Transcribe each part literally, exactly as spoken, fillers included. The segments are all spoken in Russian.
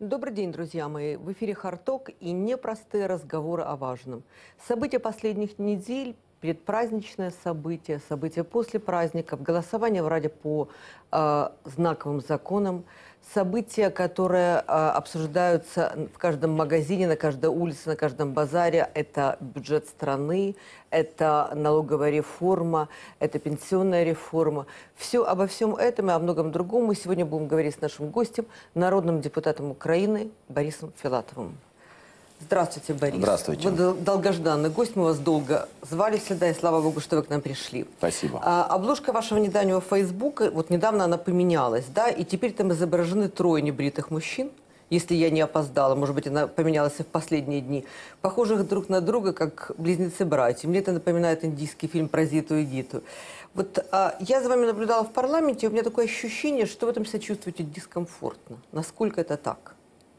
Добрый день, друзья мои. В эфире «Харток» и непростые разговоры о важном. События последних недель, предпраздничное событие, события после праздников, голосование в Раде по э, знаковым законам, события, которые э, обсуждаются в каждом магазине, на каждой улице, на каждом базаре. Это бюджет страны, это налоговая реформа, это пенсионная реформа. Все, обо всем этом и о многом другом мы сегодня будем говорить с нашим гостем, народным депутатом Украины Борисом Филатовым. Здравствуйте, Борис. Здравствуйте. Вы долгожданный гость, мы вас долго звали сюда, и слава богу, что вы к нам пришли. Спасибо. А, обложка вашего недавнего Фейсбука, вот недавно она поменялась, да, и теперь там изображены трое небритых мужчин, если я не опоздала, может быть, она поменялась и в последние дни, похожих друг на друга, как близнецы-братья. Мне это напоминает индийский фильм про Зиту и Гиту. Вот а, я за вами наблюдала в парламенте, и у меня такое ощущение, что вы в этом себя чувствуете дискомфортно. Насколько это так?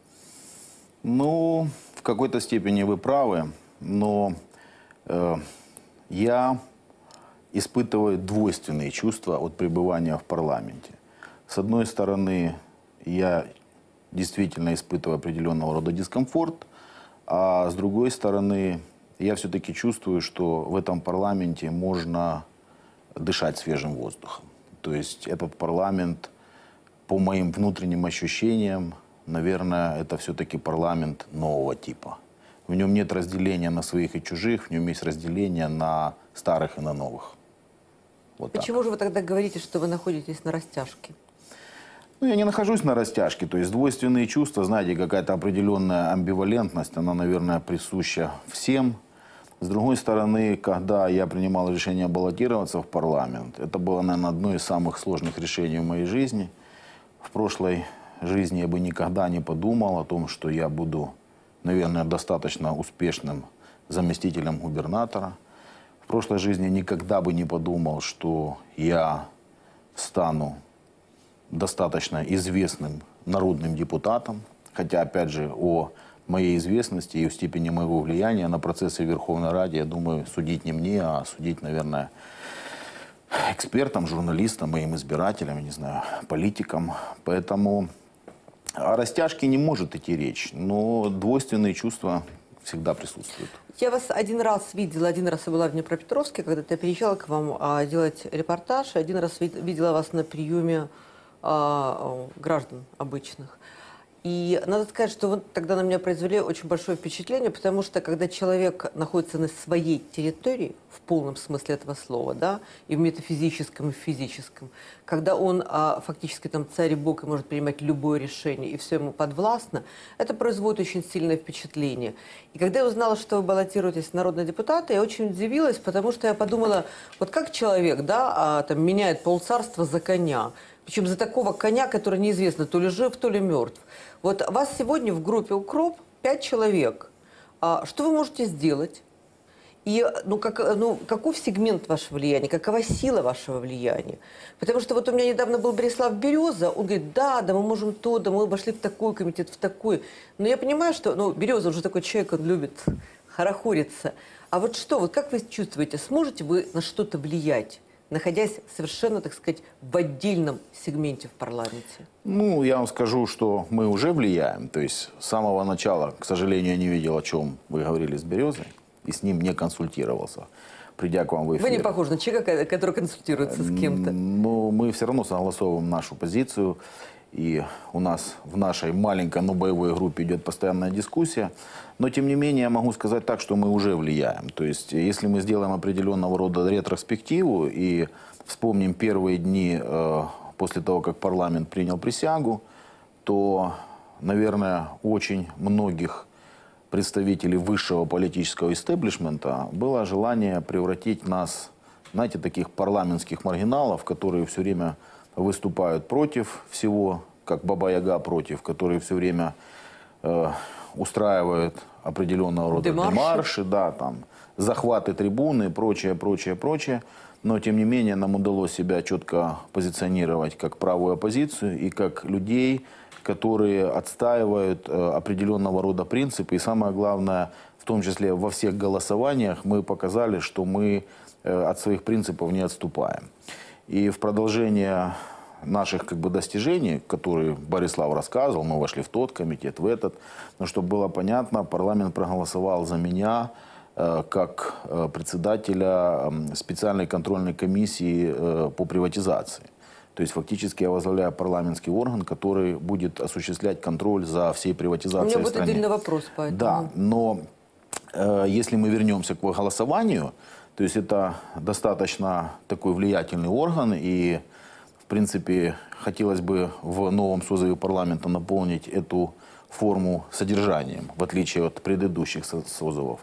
Ну, в какой-то степени вы правы, но э, я испытываю двойственные чувства от пребывания в парламенте. С одной стороны, я действительно испытываю определенного рода дискомфорт, а с другой стороны, я все-таки чувствую, что в этом парламенте можно дышать свежим воздухом. То есть этот парламент, по моим внутренним ощущениям, наверное, это все-таки парламент нового типа. В нем нет разделения на своих и чужих, в нем есть разделение на старых и на новых. Вот Почему так. же вы тогда говорите, что вы находитесь на растяжке? Ну, я не нахожусь на растяжке. То есть двойственные чувства, знаете, какая-то определенная амбивалентность, она, наверное, присуща всем. С другой стороны, когда я принимал решение баллотироваться в парламент, это было, наверное, одно из самых сложных решений в моей жизни. В прошлой жизни я бы никогда не подумал о том, что я буду, наверное, достаточно успешным заместителем губернатора. В прошлой жизни никогда бы не подумал, что я стану достаточно известным народным депутатом. Хотя, опять же, о моей известности и о степени моего влияния на процессы в Верховной Раде, я думаю, судить не мне, а судить, наверное, экспертам, журналистам, моим избирателям, не знаю, политикам. Поэтому о растяжке не может идти речь, но двойственные чувства всегда присутствуют. Я вас один раз видела, один раз я была в Днепропетровске, когда я приезжала к вам а, делать репортаж, и один раз вид видела вас на приеме а, граждан обычных. И надо сказать, что вы тогда на меня произвели очень большое впечатление, потому что когда человек находится на своей территории, в полном смысле этого слова, да, и в метафизическом, и в физическом, когда он а, фактически там царь и бог и может принимать любое решение, и все ему подвластно, это производит очень сильное впечатление. И когда я узнала, что вы баллотируетесь в народные депутаты, я очень удивилась, потому что я подумала, вот как человек, да, а, там, меняет полцарства за коня, причем за такого коня, который неизвестно, то ли жив, то ли мертв. Вот вас сегодня в группе «Укроп» пять человек. А что вы можете сделать? И ну, как, ну, каков сегмент вашего влияния, какова сила вашего влияния? Потому что вот у меня недавно был Борислав Береза, он говорит, да, да, мы можем то, да, мы вошли в такой комитет, в такой. Но я понимаю, что ну, Береза уже такой человек, он любит хорохориться. А вот что, вот как вы чувствуете, сможете вы на что-то влиять, находясь совершенно, так сказать, в отдельном сегменте в парламенте? Ну, я вам скажу, что мы уже влияем. То есть с самого начала, к сожалению, я не видел, о чем вы говорили с Березой, и с ним не консультировался, придя к вам в эфир. Вы не похожи на человека, который консультируется с кем-то. Но мы все равно согласовываем нашу позицию. И у нас в нашей маленькой, но боевой группе идет постоянная дискуссия. Но, тем не менее, я могу сказать так, что мы уже влияем. То есть, если мы сделаем определенного рода ретроспективу и вспомним первые дни э, после того, как парламент принял присягу, то, наверное, очень многих представителей высшего политического истеблишмента было желание превратить нас, знаете, таких парламентских маргиналов, которые все время выступают против всего, как Баба-Яга против, которые все время э, устраивают определенного рода демарши, демарши, да, там, захваты трибуны и прочее, прочее, прочее. Но, тем не менее, нам удалось себя четко позиционировать как правую оппозицию и как людей, которые отстаивают э, определенного рода принципы. И самое главное, в том числе во всех голосованиях, мы показали, что мы э, от своих принципов не отступаем. И в продолжение наших как бы достижений, которые Борислав рассказывал, мы вошли в тот комитет, в этот, но чтобы было понятно, парламент проголосовал за меня э, как э, председателя э, специальной контрольной комиссии э, по приватизации. То есть фактически я возглавляю парламентский орган, который будет осуществлять контроль за всей приватизацией в стране. У меня будет отдельный вопрос по этому. Да, но э, если мы вернемся к голосованию, то есть это достаточно такой влиятельный орган, и в принципе хотелось бы в новом созыве парламента наполнить эту форму содержанием, в отличие от предыдущих созывов.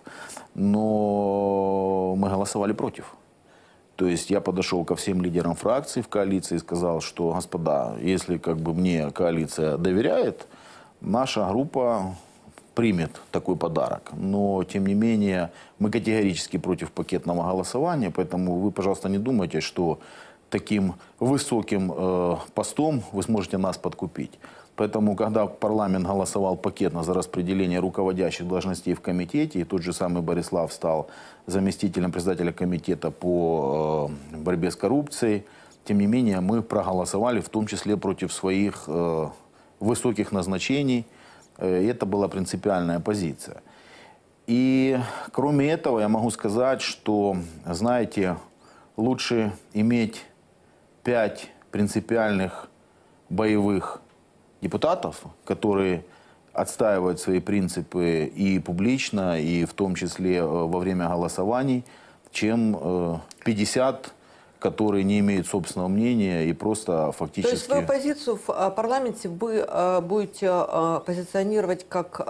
Но мы голосовали против. То есть я подошел ко всем лидерам фракций в коалиции и сказал, что, господа, если как бы мне коалиция доверяет, наша группа примет такой подарок. Но, тем не менее, мы категорически против пакетного голосования, поэтому вы, пожалуйста, не думайте, что таким высоким э, постом вы сможете нас подкупить. Поэтому, когда парламент голосовал пакетно за распределение руководящих должностей в комитете, и тот же самый Борислав стал заместителем председателя комитета по э, борьбе с коррупцией, тем не менее мы проголосовали в том числе против своих э, высоких назначений. Э, это была принципиальная позиция. И кроме этого я могу сказать, что, знаете, лучше иметь пять принципиальных боевых депутатов, которые отстаивают свои принципы и публично, и в том числе во время голосований, чем пятьдесят, которые не имеют собственного мнения и просто фактически... То есть свою позицию в парламенте вы будете позиционировать как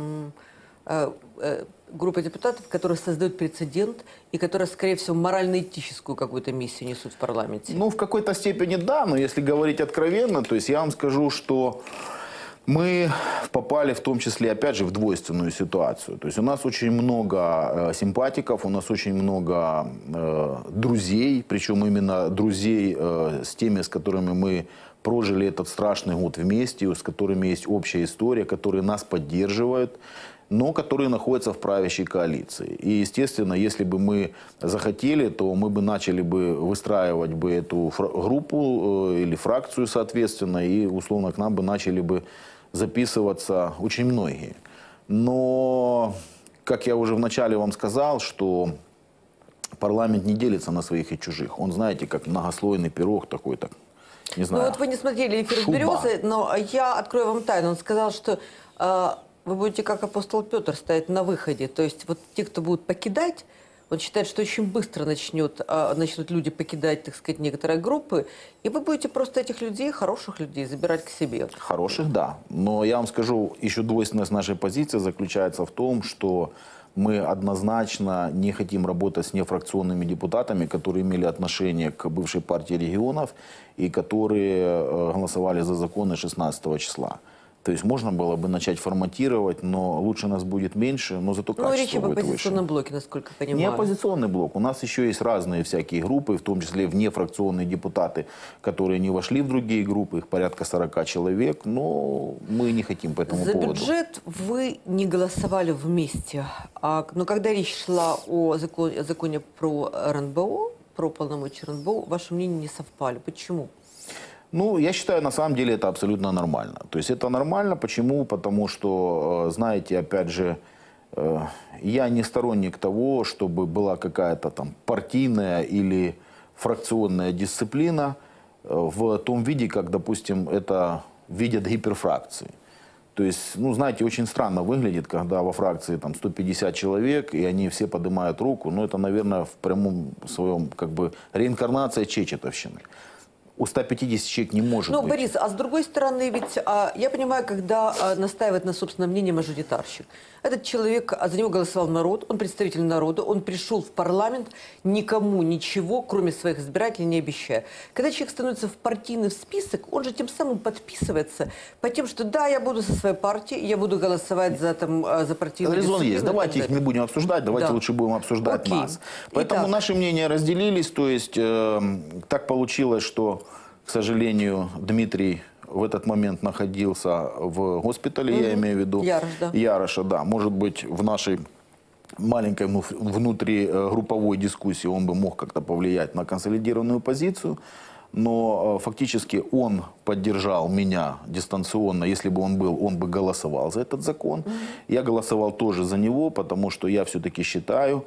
группа депутатов, которые создают прецедент и которые, скорее всего, морально-этическую какую-то миссию несут в парламенте? Ну, в какой-то степени да, но если говорить откровенно, то есть я вам скажу, что мы попали в том числе, опять же, в двойственную ситуацию. То есть у нас очень много э, симпатиков, у нас очень много э, друзей, причем именно друзей э, с теми, с которыми мы прожили этот страшный год вместе, с которыми есть общая история, которые нас поддерживают, но которые находятся в правящей коалиции. И, естественно, если бы мы захотели, то мы бы начали бы выстраивать бы эту группу э, или фракцию, соответственно, и, условно, к нам бы начали бы записываться очень многие. Но, как я уже вначале вам сказал, что парламент не делится на своих и чужих. Он, знаете, как многослойный пирог такой, так, не знаю. Ну вот вы не смотрели эфир с Березой, но я открою вам тайну. Он сказал, что э, вы будете, как апостол Петр, стоять на выходе. То есть вот те, кто будут покидать, он считает, что очень быстро начнет, э, начнут люди покидать, так сказать, некоторые группы, и вы будете просто этих людей, хороших людей, забирать к себе. Хороших, да. Но я вам скажу, еще двойственность нашей позиции заключается в том, что мы однозначно не хотим работать с нефракционными депутатами, которые имели отношение к бывшей партии регионов и которые голосовали за законы шестнадцатого числа. То есть можно было бы начать форматировать, но лучше нас будет меньше, но зато качество будет выше. Ну, речь об оппозиционном блоке, насколько я понимаю. Не оппозиционный блок. У нас еще есть разные всякие группы, в том числе внефракционные депутаты, которые не вошли в другие группы, их порядка сорок человек, но мы не хотим по этому За поводу. За бюджет вы не голосовали вместе, а, но когда речь шла о законе, о законе про РНБО, про полномочия РНБО, ваши мнения не совпали. Почему? Ну, я считаю, на самом деле это абсолютно нормально. То есть это нормально. Почему? Потому что, знаете, опять же, я не сторонник того, чтобы была какая-то там партийная или фракционная дисциплина в том виде, как, допустим, это видят гиперфракции. То есть, ну, знаете, очень странно выглядит, когда во фракции там сто пятьдесят человек, и они все поднимают руку. Но это, наверное, в прямом своем, как бы, реинкарнация чечетовщины. У ста пятидесяти человек не может Но, быть. Борис, а с другой стороны, ведь а, я понимаю, когда а, настаивает на собственном мнении мажоритарщик. Этот человек, а за него голосовал народ, он представитель народа, он пришел в парламент, никому ничего, кроме своих избирателей, не обещая. Когда человек становится в партийный список, он же тем самым подписывается по тем, что да, я буду со своей партией, я буду голосовать за, там, за партийную Резон есть. Давайте их не будем обсуждать, давайте да. лучше будем обсуждать Окей. нас. Поэтому Итак. наши мнения разделились, то есть э, так получилось, что, к сожалению, Дмитрий в этот момент находился в госпитале, mm-hmm. я имею в виду. Ярош, да. Яроша, да. Может быть, в нашей маленькой внутригрупповой дискуссии он бы мог как-то повлиять на консолидированную позицию. но э, фактически он поддержал меня дистанционно. Если бы он был, он бы голосовал за этот закон. Mm-hmm. Я голосовал тоже за него, потому что я все-таки считаю,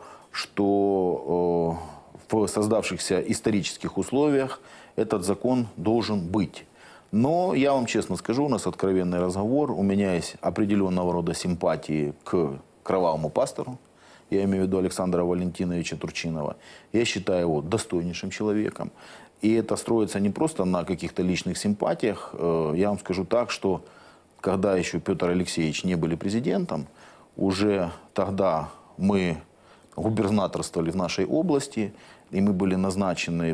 что э, в создавшихся исторических условиях этот закон должен быть. Но я вам честно скажу, у нас откровенный разговор. У меня есть определенного рода симпатии к кровавому пастору. Я имею в виду Александра Валентиновича Турчинова. Я считаю его достойнейшим человеком. И это строится не просто на каких-то личных симпатиях. Я вам скажу так, что когда еще Петр Алексеевич не были президентом, уже тогда мы губернаторствовали в нашей области, и мы были назначены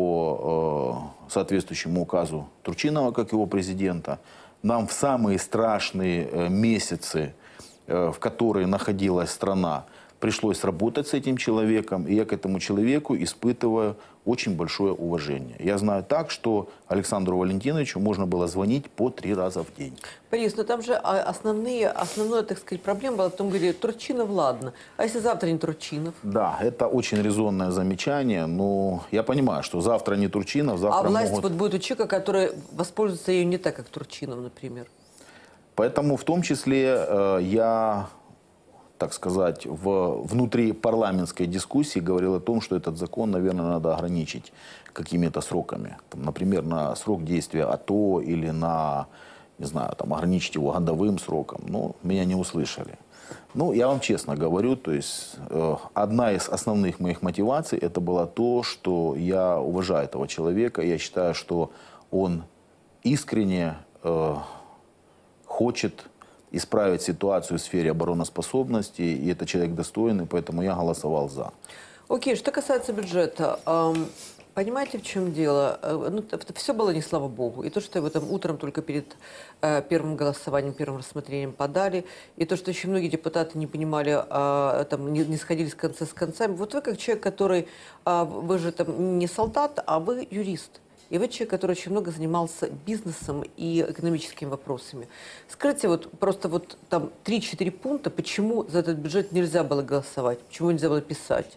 по э, соответствующему указу Турчинова, как его президента. Нам в самые страшные э, месяцы, э, в которые находилась страна, пришлось работать с этим человеком, и я к этому человеку испытываю очень большое уважение. Я знаю так, что Александру Валентиновичу можно было звонить по три раза в день. Борис, но там же основные, основная, так сказать, проблема была в том, говорили, Турчинов, ладно, а если завтра не Турчинов? Да, это очень резонное замечание, но я понимаю, что завтра не Турчинов, завтра А власть могут... вот будет у человека, который воспользуется ею не так, как Турчинов, например. Поэтому в том числе э, я... так сказать, в внутрипарламентской дискуссии говорил о том, что этот закон, наверное, надо ограничить какими-то сроками. Там, например, на срок действия АТО или на, не знаю, там, ограничить его годовым сроком. Но меня не услышали. Ну, я вам честно говорю, то есть э, одна из основных моих мотиваций это было то, что я уважаю этого человека. Я считаю, что он искренне э, хочет исправить ситуацию в сфере обороноспособности, и это человек достойный, поэтому я голосовал за. Окей, что касается бюджета, эм, понимаете, в чем дело? Э, ну, все было не слава богу. И то, что его там утром только перед э, первым голосованием, первым рассмотрением подали, и то, что еще многие депутаты не понимали, э, там, не, не сходились концы с концами. Вот вы как человек, который, э, вы же там не солдат, а вы юрист. И вы человек, который очень много занимался бизнесом и экономическими вопросами. Скажите, вот просто вот там три-четыре пункта, почему за этот бюджет нельзя было голосовать, почему нельзя было писать?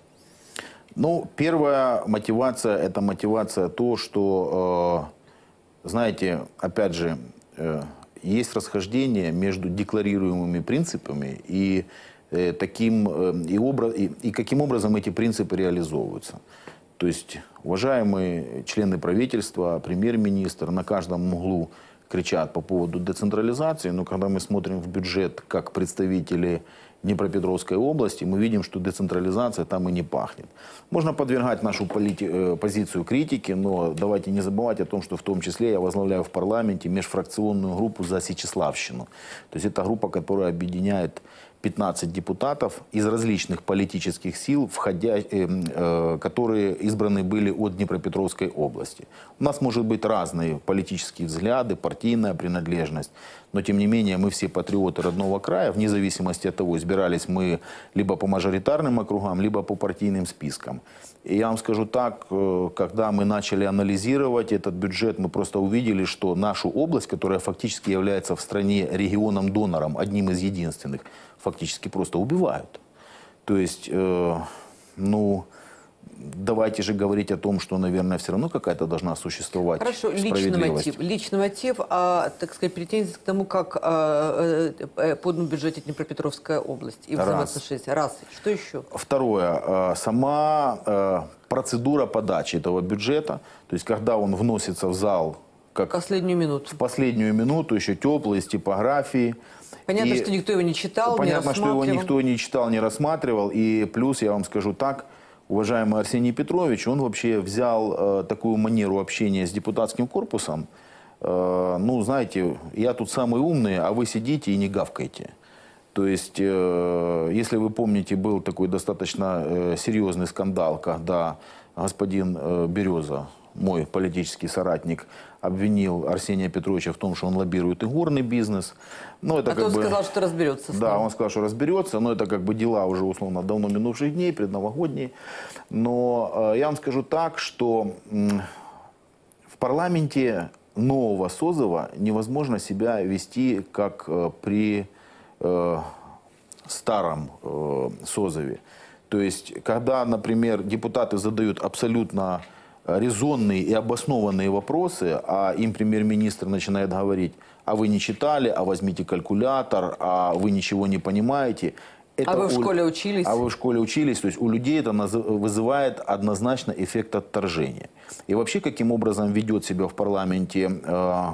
Ну, первая мотивация, это мотивация то, что, э, знаете, опять же, э, есть расхождение между декларируемыми принципами и, э, таким, э, и, образ, и, и каким образом эти принципы реализовываются. То есть, уважаемые члены правительства, премьер-министр на каждом углу кричат по поводу децентрализации, но когда мы смотрим в бюджет как представители Днепропетровской области, мы видим, что децентрализация там и не пахнет. Можно подвергать нашу полити- позицию критике, но давайте не забывать о том, что в том числе я возглавляю в парламенте межфракционную группу за Сечеславщину. То есть это группа, которая объединяет пятнадцать депутатов из различных политических сил, входя, э, э, которые избраны были от Днепропетровской области. У нас может быть разные политические взгляды, партийная принадлежность, но тем не менее мы все патриоты родного края, вне зависимости от того, избирались мы либо по мажоритарным округам, либо по партийным спискам. И я вам скажу так, когда мы начали анализировать этот бюджет, мы просто увидели, что нашу область, которая фактически является в стране регионом-донором, одним из единственных, фактически просто убивают. То есть, э, ну, давайте же говорить о том, что, наверное, все равно какая-то должна существовать Хорошо, личный справедливость. мотив. Личный мотив, а, так сказать, претензии к тому, как а, э, подан в бюджете Днепропетровская область и взаимоотношения. Раз. Что еще? Второе. Э, сама э, процедура подачи этого бюджета, то есть когда он вносится в зал, как Последнюю минуту. в последнюю минуту, еще теплый, с типографией. Понятно, И что никто его не читал, понятно, не что его никто не читал, не рассматривал. И плюс, я вам скажу так, уважаемый Арсений Петрович, он вообще взял э, такую манеру общения с депутатским корпусом. Э, ну, знаете, я тут самый умный, а вы сидите и не гавкаете. То есть, э, если вы помните, был такой достаточно э, серьезный скандал, когда господин э, Береза, мой политический соратник, обвинил Арсения Петровича в том, что он лоббирует игорный бизнес. Но это а как то бы, сказал, что разберется. С да, ним. он сказал, что разберется, но это как бы дела уже условно давно минувших дней, предновогодние. Но э, я вам скажу так, что э, в парламенте нового созыва невозможно себя вести как э, при э, старом э, созыве. То есть, когда, например, депутаты задают абсолютно резонные и обоснованные вопросы, а им премьер-министр начинает говорить: а вы не читали, а возьмите калькулятор, а вы ничего не понимаете. Это а вы в у... школе учились? А вы в школе учились. То есть у людей это наз... вызывает однозначно эффект отторжения. И вообще, каким образом ведет себя в парламенте э,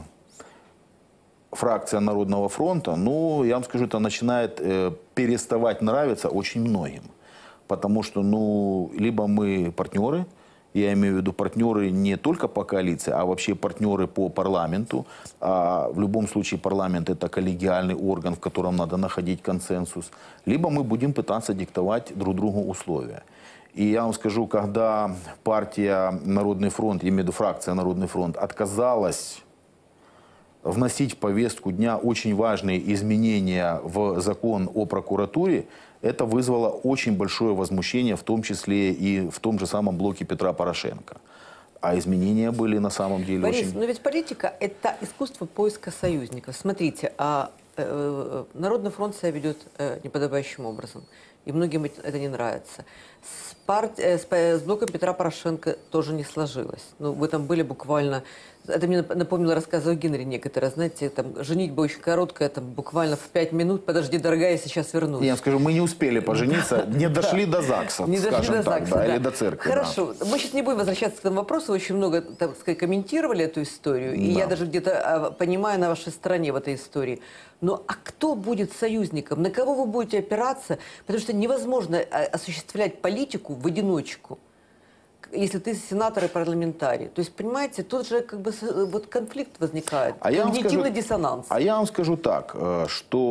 фракция Народного фронта, ну, я вам скажу, это начинает э, переставать нравиться очень многим. Потому что, ну, либо мы партнеры, я имею в виду партнеры не только по коалиции, а вообще партнеры по парламенту. А в любом случае парламент — это коллегиальный орган, в котором надо находить консенсус. Либо мы будем пытаться диктовать друг другу условия. И я вам скажу, когда партия Народный фронт, я имею в виду фракция Народный фронт, отказалась вносить в повестку дня очень важные изменения в закон о прокуратуре, это вызвало очень большое возмущение, в том числе и в том же самом блоке Петра Порошенко. А изменения были на самом деле Борис, очень... но ведь политика – это искусство поиска союзников. Смотрите, а э, Народный фронт себя ведет э, неподобающим образом. И многим это не нравится. С, парт... э, с, с блоком Петра Порошенко тоже не сложилось. Ну, вы там были буквально... Это мне напомнило рассказы о Генри некоторые. Знаете, там, женитьба очень короткая, там, буквально в пять минут. Подожди, дорогая, я сейчас вернусь. Я скажу, мы не успели пожениться, не дошли до ЗАГСа, не дошли скажем до так, ЗАГСа, да, да. или до церкви. Хорошо, да. мы сейчас не будем возвращаться к этому вопросу. Вы очень много, так сказать, комментировали эту историю. И Да. я даже где-то понимаю на вашей стороне в этой истории. Но а кто будет союзником? На кого вы будете опираться? Потому что невозможно осуществлять политику в одиночку, если ты сенатор и парламентарий. То есть, понимаете, тут же как бы вот конфликт возникает, А я вам когнитивный скажу- диссонанс. А я вам скажу так, э,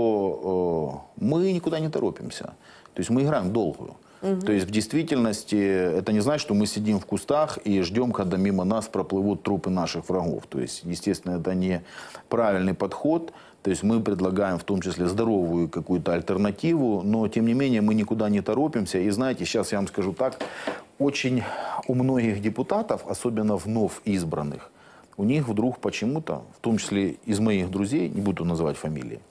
что э, мы никуда не торопимся. То есть мы играем в долгую. То есть в действительности это не значит, что мы сидим в кустах и ждем, когда мимо нас проплывут трупы наших врагов. То есть, естественно, это не правильный подход. То есть мы предлагаем в том числе здоровую какую-то альтернативу, но тем не менее мы никуда не торопимся. И знаете, сейчас я вам скажу так, очень у многих депутатов, особенно вновь избранных, у них вдруг почему-то, в том числе из моих друзей, не буду называть фамилии,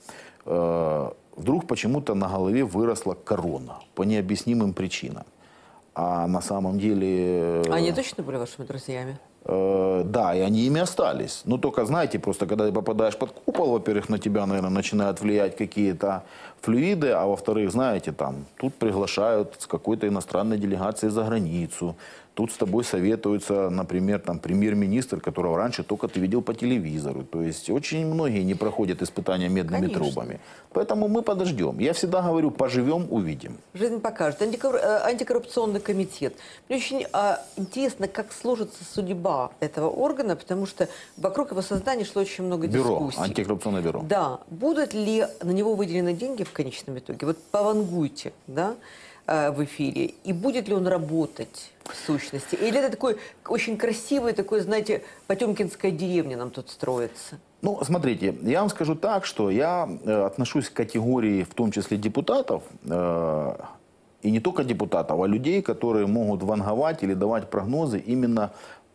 э, вдруг почему-то на голове выросла корона по необъяснимым причинам. А на самом деле... э, Они точно были вашими друзьями? Э, да, и они ими остались. Но только, знаете, просто когда ты попадаешь под купол, во-первых, на тебя, наверное, начинают влиять какие-то флюиды, а во-вторых, знаете, там, тут приглашают с какой-то иностранной делегацией за границу, тут с тобой советуются, например, там, премьер-министр, которого раньше только ты видел по телевизору. То есть очень многие не проходят испытания медными Конечно. трубами. Поэтому мы подождем. Я всегда говорю, поживем, увидим. Жизнь покажет. Антикор- э, Антикоррупционный комитет. Мне очень а, интересно, как сложится судьба этого органа, потому что вокруг его создания шло очень много Бюро, дискуссий. антикоррупционное бюро. Да. Будут ли на него выделены деньги в конечном итоге? Вот повангуйте, да, э, в эфире. И будет ли он работать в сущности? Или это такой очень красивый, такой, знаете, потемкинская деревня нам тут строится? Ну, смотрите, я вам скажу так, что я э, отношусь к категории, в том числе депутатов, э, и не только депутатов, а людей, которые могут ванговать или давать прогнозы именно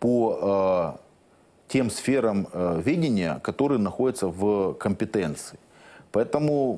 по э, тем сферам э, ведения, которые находятся в компетенции. Поэтому,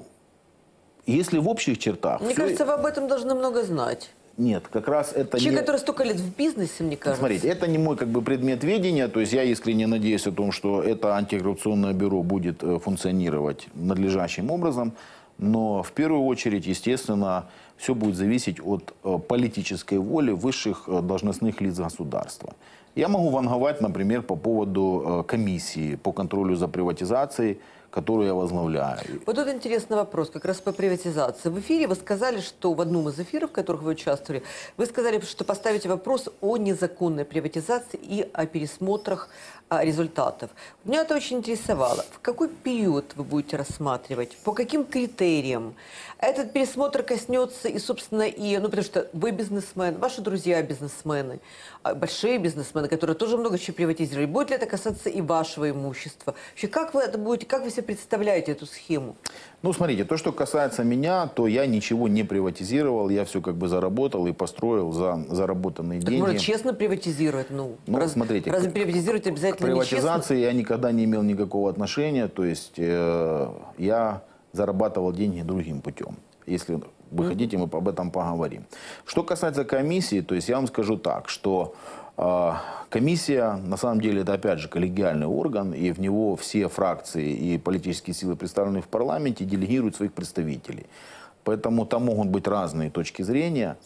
если в общих чертах... Мне всё- кажется, вы об этом должны много знать. Нет, как раз это Человек, не... который столько лет в бизнесе, мне кажется. Смотрите, это не мой как бы предмет ведения, то есть я искренне надеюсь о том, что это антикоррупционное бюро будет э, функционировать надлежащим образом, но в первую очередь, естественно, все будет зависеть от э, политической воли высших э, должностных лиц государства. Я могу ванговать, например, по поводу э, комиссии по контролю за приватизацией, которую я возглавляю. Вот тут интересный вопрос, как раз по приватизации. В эфире вы сказали, что в одном из эфиров, в которых вы участвовали, вы сказали, что поставите вопрос о незаконной приватизации и о пересмотрах а, результатов. Меня это очень интересовало. В какой период вы будете рассматривать? По каким критериям? Этот пересмотр коснется и, собственно, и, ну, потому что вы бизнесмен, ваши друзья бизнесмены, а, большие бизнесмены, которые тоже много чего приватизировали. Будет ли это касаться и вашего имущества? Вообще, как вы это будете, как вы себе представляете эту схему? Ну, смотрите, то, что касается меня, то я ничего не приватизировал, я все как бы заработал и построил за заработанные Так деньги. можно честно приватизировать? Ну, Ну, раз- смотрите, разве к- приватизировать К обязательно нечестно? приватизации я никогда не имел никакого отношения, то есть э, я зарабатывал деньги другим путем. Если вы хотите, мы об этом поговорим. Что касается комиссии, то есть я вам скажу так, что А, комиссия, на самом деле, это опять же коллегиальный орган, и в него все фракции и политические силы, представленные в парламенте, делегируют своих представителей. Поэтому там могут быть разные точки зрения.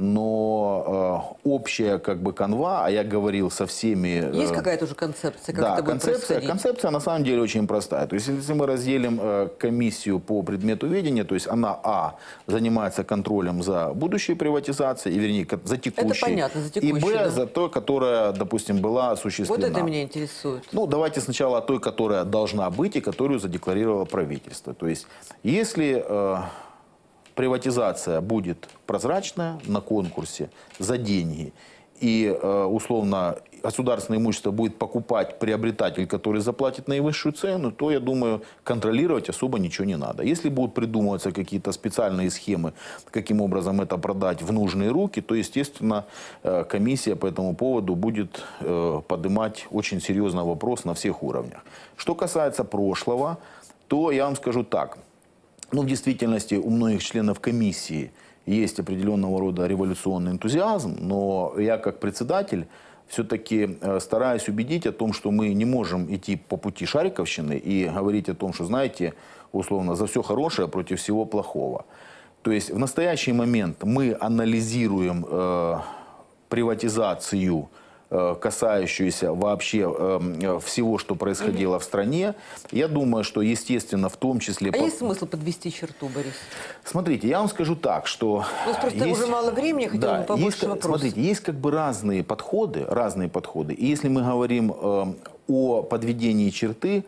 Но э, общая как бы канва, а я говорил со всеми... Э, Есть какая-то уже концепция, как да, это будет концепция, происходить? концепция на самом деле очень простая. То есть если мы разделим э, комиссию по предмету ведения, то есть она, а, занимается контролем за будущей приватизацией, и, вернее, за текущей. Это понятно, за текущей, и, б, да. за той, которая, допустим, была осуществлена. Вот это меня интересует. Ну, давайте сначала о той, которая должна быть и которую задекларировало правительство. То есть если... Э, приватизация будет прозрачная на конкурсе за деньги, и э, условно государственное имущество будет покупать приобретатель, который заплатит наивысшую цену, то, я думаю, контролировать особо ничего не надо. Если будут придумываться какие-то специальные схемы, каким образом это продать в нужные руки, то, естественно, э, комиссия по этому поводу будет э, поднимать очень серьезный вопрос на всех уровнях. Что касается прошлого, то я вам скажу так. Ну, в действительности у многих членов комиссии есть определенного рода революционный энтузиазм, но я как председатель все-таки стараюсь убедить о том, что мы не можем идти по пути шариковщины и говорить о том, что, знаете, условно, за все хорошее против всего плохого. То есть в настоящий момент мы анализируем э, приватизацию, касающуюся вообще э, всего, что происходило в стране. Я думаю, что, естественно, в том числе... А есть смысл подвести черту, Борис? Смотрите, я вам скажу так, что... Ну, просто есть... уже мало времени, я хотела да, бы побольше есть, вопросов. Смотрите, есть как бы разные подходы, разные подходы. И если мы говорим э, о подведении черты,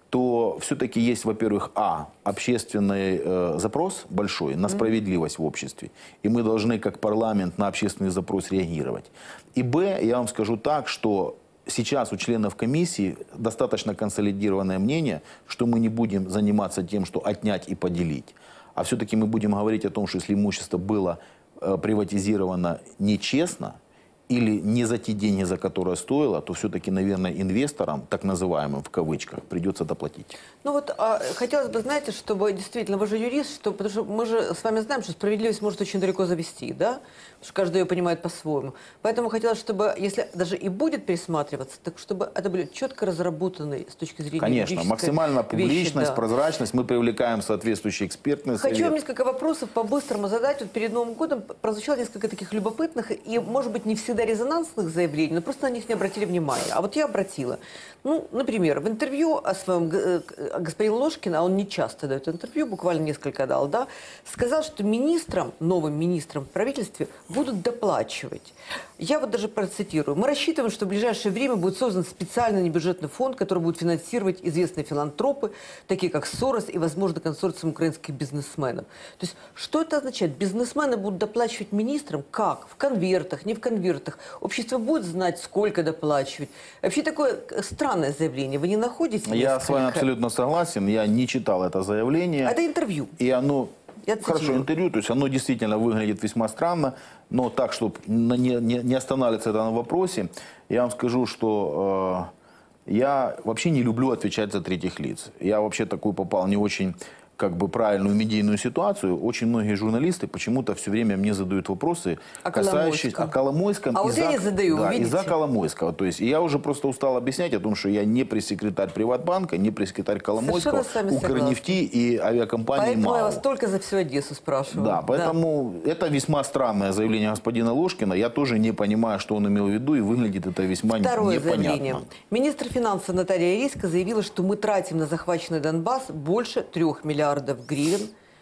то все-таки есть, во-первых, а, общественный э, запрос большой на справедливость в обществе. И мы должны, как парламент, на общественный запрос реагировать. И б, я вам скажу так, что сейчас у членов комиссии достаточно консолидированное мнение, что мы не будем заниматься тем, что отнять и поделить. А все-таки мы будем говорить о том, что если имущество было э, приватизировано нечестно, или не за те деньги, за которые стоило, то все-таки, наверное, инвесторам, так называемым в кавычках, придется доплатить. Ну вот а, хотелось бы, знаете, чтобы действительно, вы же юрист, что, потому что мы же с вами знаем, что справедливость может очень далеко завести, да? Потому что каждый ее понимает по-своему. Поэтому хотелось, чтобы, если даже и будет пересматриваться, так чтобы это были четко разработанные с точки зрения Конечно, максимально публичность, вещи, да. прозрачность. Мы привлекаем соответствующие экспертные Хочу советы. вам несколько вопросов по-быстрому задать. Вот перед Новым годом прозвучало несколько таких любопытных и, может быть, не всегда резонансных заявлений, но просто на них не обратили внимания. А вот я обратила. Ну, например, в интервью о своем господин Ложкин, а он не часто дает интервью, буквально несколько дал, да, сказал, что министрам, новым министрам в правительстве будут доплачивать. Я вот даже процитирую. Мы рассчитываем, что в ближайшее время будет создан специальный небюджетный фонд, который будет финансировать известные филантропы, такие как Сорос и, возможно, консорциум украинских бизнесменов. То есть, что это означает? Бизнесмены будут доплачивать министрам? Как? В конвертах, не в конвертах? Общество будет знать, сколько доплачивать? Вообще такое странное заявление. Вы не находите? Я несколько? с вами абсолютно согласен. Я не читал это заявление. Это интервью. И оно... Я Хорошо, цитирую. интервью, то есть оно действительно выглядит весьма странно, но так, чтобы не, не, не останавливаться на вопросе, я вам скажу, что э, я вообще не люблю отвечать за третьих лиц. Я вообще такой попал не очень как бы правильную медийную ситуацию. Очень многие журналисты почему-то все время мне задают вопросы, О касающиеся о Коломойском. А вот я из-за- не задаю, да, видите? из-за Коломойского. То есть я уже просто устал объяснять о том, что я не пресс-секретарь Приватбанка, не пресс-секретарь Коломойского, Совершенно с вами Укрнефти и авиакомпании Поэтому МАО. я вас только за всю Одессу спрашиваю. Да, поэтому это весьма странное заявление господина Ложкина. Я тоже не понимаю, что он имел в виду, и выглядит это весьма Второе непонятно. заявление. Министр финансов Наталья Яриська заявила, что мы тратим на захваченный Донбасс больше трех миллиардов гривен.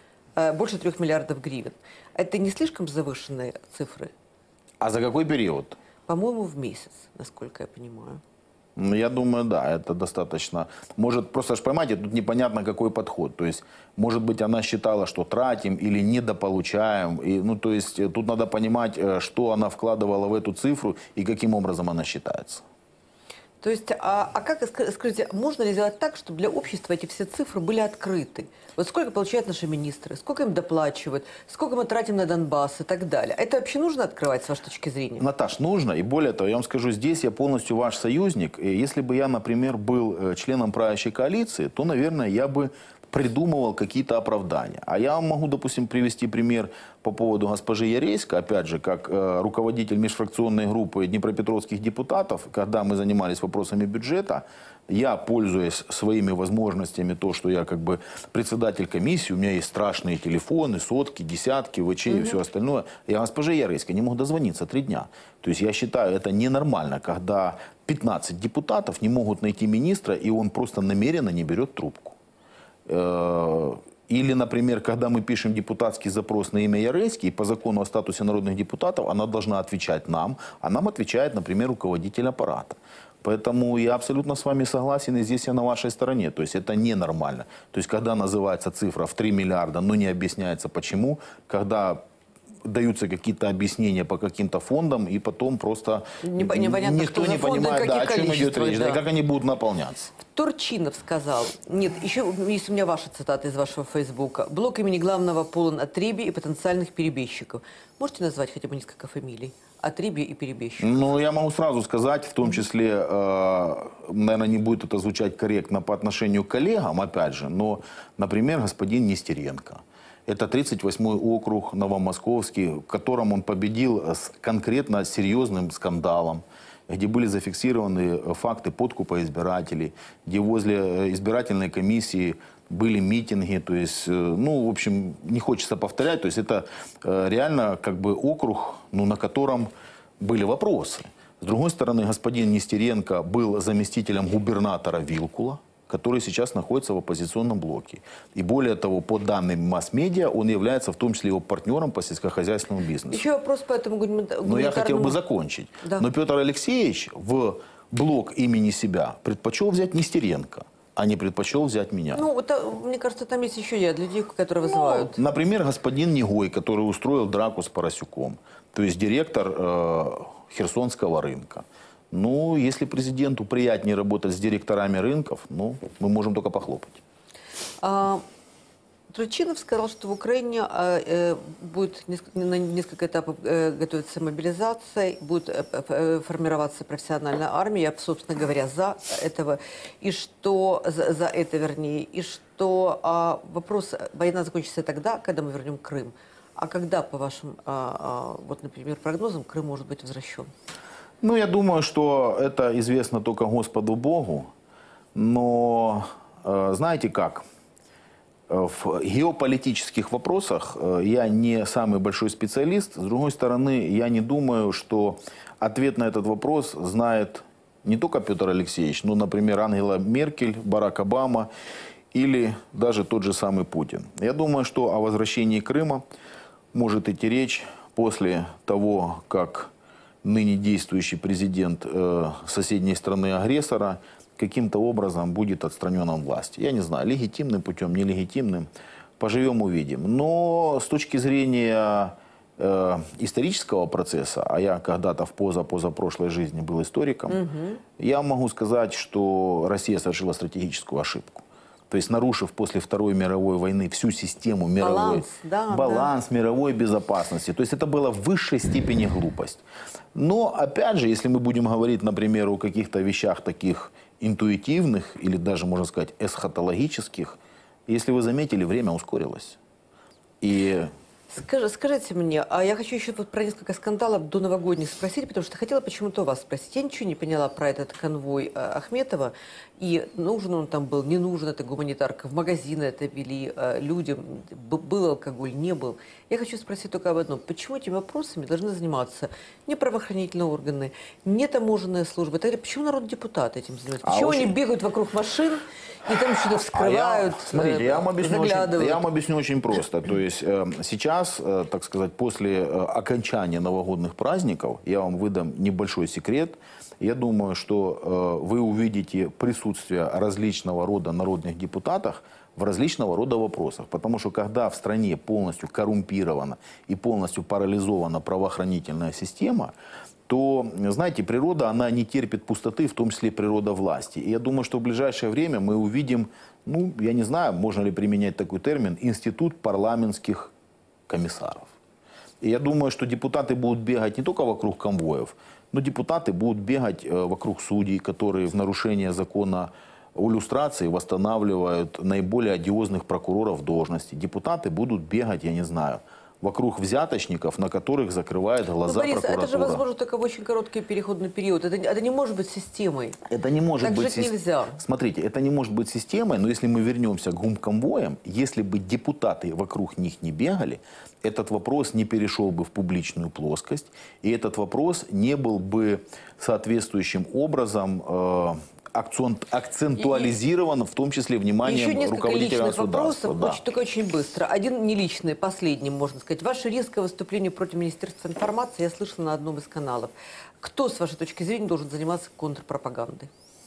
э, Больше трех миллиардов гривен. Это не слишком завышенные цифры? А за какой период? По-моему, в месяц, насколько я понимаю. Ну, я думаю, да, это достаточно. Может, просто ж поймайте, тут непонятно какой подход. То есть, может быть, она считала, что тратим или недополучаем. И, ну, то есть, э, тут надо понимать, э, что она вкладывала в эту цифру и каким образом она считается. То есть, а, а как, ска- скажите, можно ли сделать так, чтобы для общества эти все цифры были открыты? Вот сколько получают наши министры, сколько им доплачивают, сколько мы тратим на Донбасс и так далее. Это вообще нужно открывать с вашей точки зрения? Наташ, нужно. И более того, я вам скажу, здесь я полностью ваш союзник. И если бы я, например, был э, членом правящей коалиции, то, наверное, я бы придумывал какие-то оправдания. А я вам могу, допустим, привести пример по поводу госпожи Ярейска, опять же, как э, руководитель межфракционной группы днепропетровских депутатов, когда мы занимались вопросами бюджета, я, пользуясь своими возможностями, то, что я как бы председатель комиссии, у меня есть страшные телефоны, сотки, десятки, ВЧ и все остальное, я госпоже Ярейской не мог дозвониться три дня. То есть я считаю, это ненормально, когда пятнадцать депутатов не могут найти министра, и он просто намеренно не берет трубку. Или, например, когда мы пишем депутатский запрос на имя Ярейский, по закону о статусе народных депутатов она должна отвечать нам, а нам отвечает, например, руководитель аппарата. Поэтому я абсолютно с вами согласен, и здесь я на вашей стороне. То есть это ненормально. То есть когда называется цифра в три миллиарда, но не объясняется почему, когда даются какие-то объяснения по каким-то фондам, и потом просто Непо- непонятно, никто что не за фонды, понимает, да, о чем идет количество, речь, да. да. и как они будут наполняться. Турчинов сказал, нет, еще есть у меня ваша цитата из вашего фейсбука. Блок имени главного полон отребий и потенциальных перебежчиков. Можете назвать хотя бы несколько фамилий? Отребий и перебежчиков. Ну, я могу сразу сказать, в том числе, э, наверное, не будет это звучать корректно по отношению к коллегам, опять же, но, например, господин Нестеренко. Это тридцать восьмой округ Новомосковский, в котором он победил с конкретно серьезным скандалом, где были зафиксированы факты подкупа избирателей, где возле избирательной комиссии были митинги, то есть, ну, в общем, не хочется повторять, то есть это реально как бы округ, ну, на котором были вопросы. С другой стороны, господин Нестеренко был заместителем губернатора Вилкула, который сейчас находится в оппозиционном блоке. И более того, по данным масс-медиа, он является в том числе его партнером по сельскохозяйственному бизнесу. Еще вопрос по этому гуманитарному... Но я хотел бы закончить. Да. Но Петр Алексеевич в блок имени себя предпочел взять Нестеренко, а не предпочел взять меня. Ну, это, мне кажется, там есть еще ряд людей, которые вызывают. Ну, например, господин Негой, который устроил драку с Поросюком. То есть директор э, Херсонского рынка. Ну, если президенту приятнее работать с директорами рынков, ну, мы можем только похлопать. А, Турчинов сказал, что в Украине а, э, будет несколько, на несколько этапов э, готовиться мобилизация, будет э, э, формироваться профессиональная армия, я, собственно говоря, за этого, и что, за, за это, вернее, и что а, вопрос, война закончится тогда, когда мы вернем Крым. А когда, по вашим, а, а, вот, например, прогнозам, Крым может быть возвращен? Ну, я думаю, что это известно только Господу Богу. Но, э, знаете как, в геополитических вопросах э, я не самый большой специалист. С другой стороны, я не думаю, что ответ на этот вопрос знает не только Петр Алексеевич, но, например, Ангела Меркель, Барак Обама или даже тот же самый Путин. Я думаю, что о возвращении Крыма может идти речь после того, как ныне действующий президент э, соседней страны-агрессора каким-то образом будет отстранен от власти. Я не знаю, легитимным путем, нелегитимным. Поживем, увидим. Но с точки зрения э, исторического процесса, а я когда-то в поза-позапрошлой жизни был историком, угу. я могу сказать, что Россия совершила стратегическую ошибку. То есть, нарушив после Второй мировой войны всю систему мировой, баланс, да, баланс да. мировой безопасности. То есть, это была в высшей степени глупость. Но, опять же, если мы будем говорить, например, о каких-то вещах таких интуитивных или даже, можно сказать, эсхатологических, если вы заметили, время ускорилось. И... Скажи, скажите мне, а я хочу еще вот про несколько скандалов до новогодних спросить, потому что хотела почему-то у вас спросить. Я ничего не поняла про этот конвой э, Ахметова, и нужен он там был, не нужен, это гуманитарка, в магазины это вели э, людям, был алкоголь, не был. Я хочу спросить только об одном. Почему этими вопросами должны заниматься не правоохранительные органы, не таможенная служба? Тогда почему народные депутаты этим занимаются? Почему а очень... они бегают вокруг машин и там что-то вскрывают, а я, смотрите, я вам объясню заглядывают? Очень, я вам объясню очень просто. То есть э, сейчас, э, так сказать, после э, окончания новогодних праздников, я вам выдам небольшой секрет. Я думаю, что э, вы увидите присутствие различного рода народных депутатов в различного рода вопросах. Потому что когда в стране полностью коррумпирована и полностью парализована правоохранительная система, то, знаете, природа, она не терпит пустоты, в том числе и природа власти. И я думаю, что в ближайшее время мы увидим, ну, я не знаю, можно ли применять такой термин, институт парламентских комиссаров. И я думаю, что депутаты будут бегать не только вокруг конвоев, но депутаты будут бегать вокруг судей, которые в нарушение закона у люстрации восстанавливают наиболее одиозных прокуроров в должности. Депутаты будут бегать, я не знаю, вокруг взяточников, на которых закрывает глаза Ну, Борис, прокуратура. это же возможно только в очень короткий переходный период. Это, это не может быть системой. Это не может Так быть жить сис- нельзя. Смотрите, это не может быть системой, но если мы вернемся к гумконвоям, если бы депутаты вокруг них не бегали, этот вопрос не перешел бы в публичную плоскость, и этот вопрос не был бы соответствующим образом э, акцент- акцентуализирован, в том числе вниманием Еще несколько руководителя личных государства. вопросов, Да. очень, только очень быстро. Один не личный, последний, можно сказать. Ваше резкое выступление против Министерства информации я слышала на одном из каналов. Кто, с вашей точки зрения, должен заниматься контрпропагандой?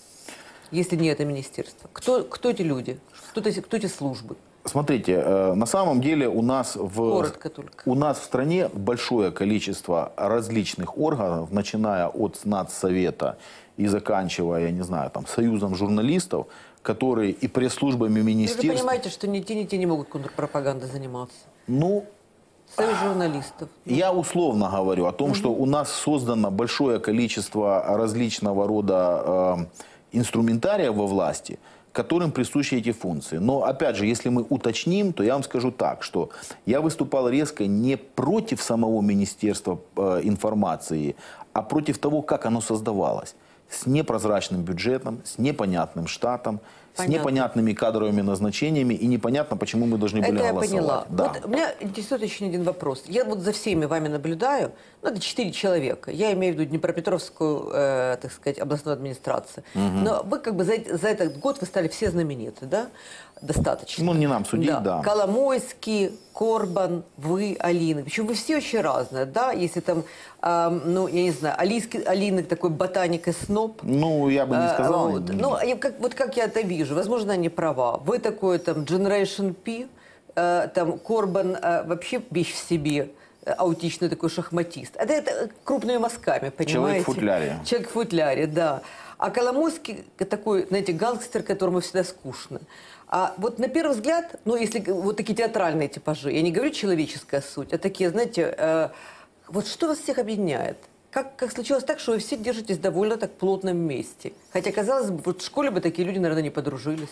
Если не это министерство. Кто, кто эти люди? Кто, эти- кто эти службы? Смотрите, э, на самом деле у нас в Коротко только. у нас в стране большое количество различных органов, начиная от Нацсовета и заканчивая, я не знаю, там, Союзом журналистов, которые и пресс-службами Вы же министерств. понимаете, что ни те, ни те не могут контрпропагандой заниматься. Ну, Союз журналистов. я условно говорю о том, что у нас создано большое количество различного рода э, инструментария во власти, которым присущи эти функции. Но, опять же, если мы уточним, то я вам скажу так, что я выступал резко не против самого Министерства э, информации, а против того, как оно создавалось. С непрозрачным бюджетом, с непонятным штатом, Понятно. с непонятными кадровыми назначениями, и непонятно, почему мы должны были Это я голосовать. поняла. Да. Вот меня интересует еще один вопрос. Я вот за всеми вами наблюдаю. Ну, это четыре человека. Я имею в виду Днепропетровскую, э, так сказать, областную администрацию. Но вы как бы за, эти- за этот год вы стали все знамениты, да? Достаточно. Ну, не нам судить, да. Коломойский, Корбан, вы, Алина. Причем вы все очень разные, да? Если там, э, ну, я не знаю, Алиски, Алина такой ботаник и сноб. Ну, я бы не А, сказал. вот. Ну, а я как, вот как я это вижу, возможно, они права. Вы такой там Generation P, э, там Корбан э, вообще вещь в себе, э, аутичный такой шахматист. Это, это крупными мазками, понимаете? Человек в футляре. Человек в футляре, да. А Коломойский такой, знаете, гангстер, которому всегда скучно. А вот на первый взгляд, ну, если вот такие театральные типажи, я не говорю человеческая суть, а такие, знаете, э, вот что вас всех объединяет? Как, как случилось так, что вы все держитесь довольно так плотно вместе? Хотя, казалось бы, вот в школе бы такие люди, наверное, не подружились.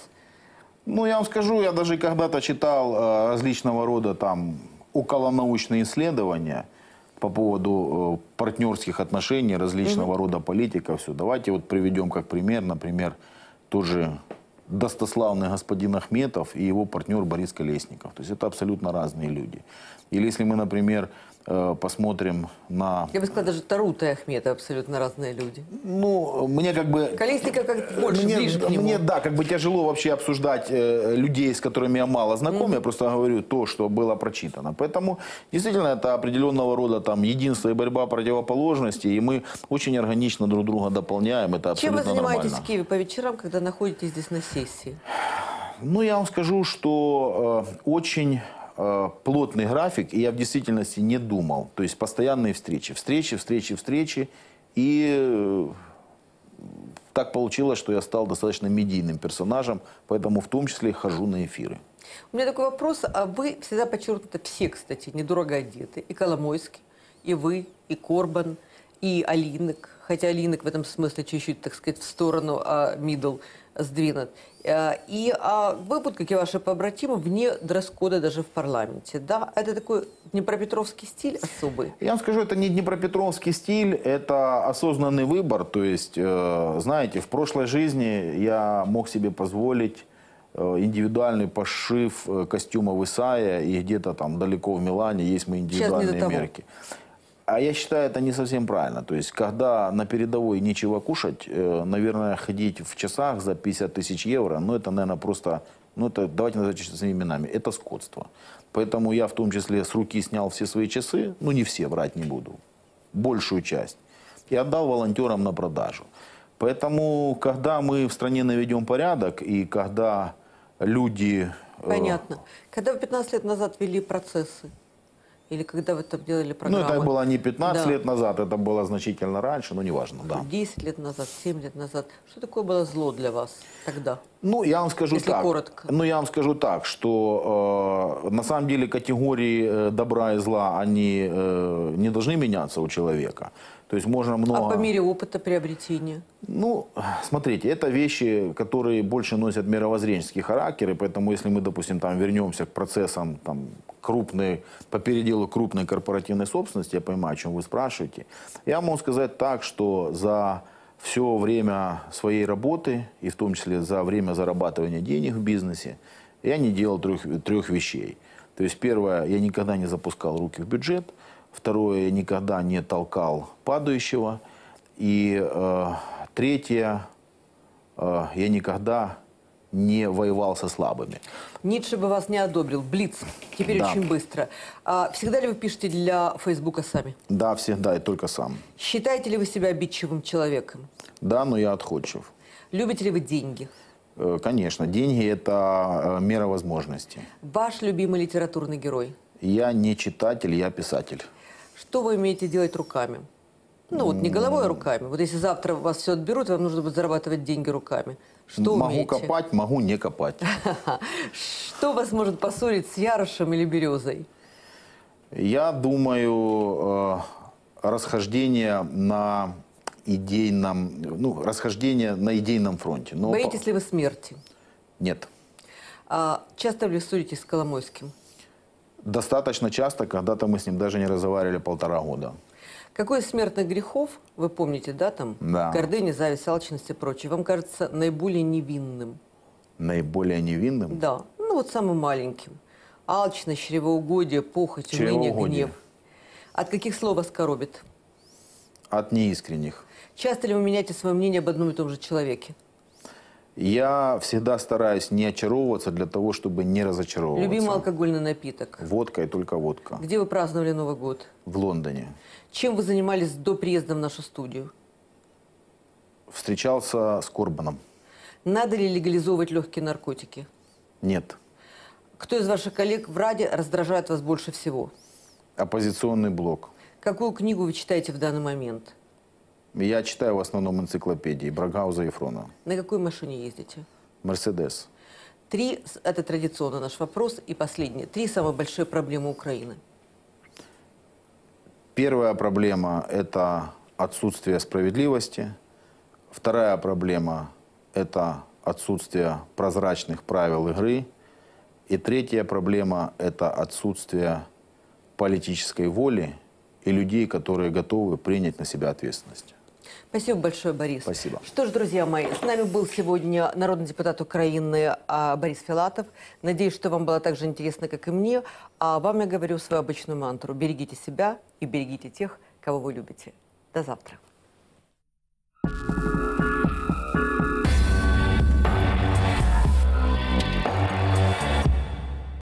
Ну, я вам скажу, я даже когда-то читал э, различного рода там околонаучные исследования по поводу э, партнерских отношений различного рода политиков. Все. Давайте вот приведем как пример, например, тоже достославный господин Ахметов и его партнер Борис Колесников. То есть это абсолютно разные люди. Или если мы, например, э, посмотрим на... Я бы сказала, даже Тарута и Ахметов абсолютно разные люди. Ну, мне как бы... Колесников как больше, мне, ближе к нему. мне, да, как бы тяжело вообще обсуждать э, людей, с которыми я мало знаком. Мгм. Я просто говорю то, что было прочитано. Поэтому, действительно, это определенного рода там единство и борьба противоположностей. И мы очень органично друг друга дополняем. Это Чем вы абсолютно занимаетесь нормально. в Киеве по вечерам, когда находитесь здесь на сессии? Ну, я вам скажу, что э, очень э, плотный график, и я в действительности не думал. То есть постоянные встречи. Встречи, встречи, встречи. И э, так получилось, что я стал достаточно медийным персонажем, поэтому в том числе и хожу на эфиры. У меня такой вопрос. А вы всегда подчеркнуто все, кстати, недорого одеты. И Коломойский, и вы, и Корбан, и Алинок. Хотя Алинок в этом смысле чуть-чуть, так сказать, в сторону а, middle сдвинут. А, И а, вы, вот, как и ваши побратимы, вне дресс-кода даже в парламенте. Да? Это такой днепропетровский стиль особый. Я вам скажу, это не днепропетровский стиль, это осознанный выбор. То есть, э, знаете, в прошлой жизни я мог себе позволить э, индивидуальный пошив э, костюмов Исайя, и где-то там далеко в Милане есть мои не до индивидуальные того. мерки. А я считаю, это не совсем правильно. То есть, когда на передовой нечего кушать, э, наверное, ходить в часах за пятьдесят тысяч евро, ну, это, наверное, просто, ну, это, давайте называть вещи своими именами, это скотство. Поэтому я в том числе с руки снял все свои часы, ну, не все, врать не буду, большую часть, и отдал волонтерам на продажу. Поэтому, когда мы в стране наведем порядок, и когда люди... э, Понятно. Когда вы пятнадцать лет назад вели процессы, Или когда вы там делали Ну, программы? это было не пятнадцать Да. лет назад, это было значительно раньше, но неважно, да. десять лет назад, семь лет назад. Что такое было зло для вас тогда? Ну, я вам скажу Если так. коротко. Ну, я вам скажу так, что э, на самом деле категории э, добра и зла, они э, не должны меняться у человека. То есть можно много... А по мере опыта приобретения? Ну, смотрите, это вещи, которые больше носят мировоззренческий характер, и поэтому, если мы, допустим, там вернемся к процессам там, крупной, по переделу крупной корпоративной собственности, я понимаю, о чем вы спрашиваете, я могу сказать так, что за все время своей работы, и в том числе за время зарабатывания денег в бизнесе, я не делал трех, трех вещей. То есть, первое, я никогда не запускал руки в бюджет, второе, я никогда не толкал падающего, и э, третье, э, я никогда не воевал со слабыми. Ницше бы вас не одобрил. Блиц. Теперь Да. очень быстро. А всегда ли вы пишете для Фейсбука сами? Да, всегда и только сам. Считаете ли вы себя обидчивым человеком? Да, но я отходчив. Любите ли вы деньги? Э, Конечно, деньги – это э, мера возможностей. Ваш любимый литературный герой? Я не читатель, я писатель. Что вы умеете делать руками? Ну вот не головой, а руками. Вот если завтра вас все отберут, вам нужно будет зарабатывать деньги руками. Что могу умеете? копать, могу не копать. Что вас может поссорить с Ярошем или Березой? Я думаю, э, расхождение на идейном, ну, расхождение на идейном фронте. Но Боитесь по- ли вы смерти? Нет. А часто ли ссоритесь с Коломойским? Достаточно часто, когда-то мы с ним даже не разговаривали полтора года. Какой из смертных грехов, вы помните, да, там, Да. гордыня, зависть, алчность и прочее, вам кажется наиболее невинным? Наиболее невинным? Да, ну вот самым маленьким. Алчность, чревоугодие, похоть, уныние, Чревоугодие. гнев. От каких слов вас коробит? От неискренних. Часто ли вы меняете свое мнение об одном и том же человеке? Я всегда стараюсь не очаровываться для того, чтобы не разочаровываться. Любимый алкогольный напиток? Водка и только водка. Где вы праздновали Новый год? В Лондоне. Чем вы занимались до приезда в нашу студию? Встречался с Корбаном. Надо ли легализовывать легкие наркотики? Нет. Кто из ваших коллег в Раде раздражает вас больше всего? Оппозиционный блок. Какую книгу вы читаете в данный момент? Я читаю в основном энциклопедии Брагауза и Фрона. На какой машине ездите? Мерседес. Три, это традиционно наш вопрос. И последнее. Три самые большие проблемы Украины. Первая проблема – это отсутствие справедливости. Вторая проблема – это отсутствие прозрачных правил игры. И третья проблема – это отсутствие политической воли и людей, которые готовы принять на себя ответственность. Спасибо большое, Борис. Спасибо. Что ж, друзья мои, с нами был сегодня народный депутат Украины а, Борис Филатов. Надеюсь, что вам было так же интересно, как и мне. А вам я говорю свою обычную мантру. Берегите себя и берегите тех, кого вы любите. До завтра.